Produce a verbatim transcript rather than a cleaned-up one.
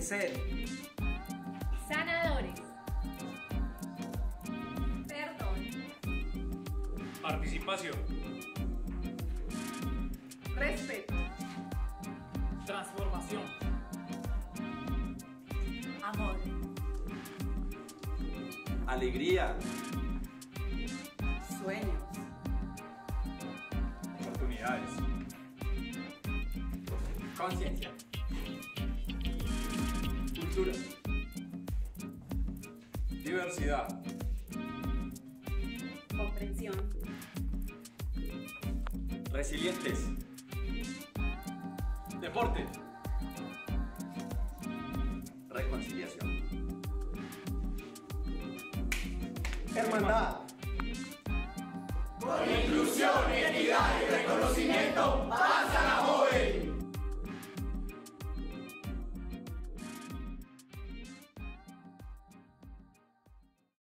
Fortalecer. Sanadores. Perdón. Participación. Respeto. Transformación. Amor. Alegría. Sueños. Oportunidades. Conciencia. Cultura. Diversidad. Comprensión. Resilientes. Deporte. Reconciliación. Hermandad. Con inclusión, equidad y reconocimiento.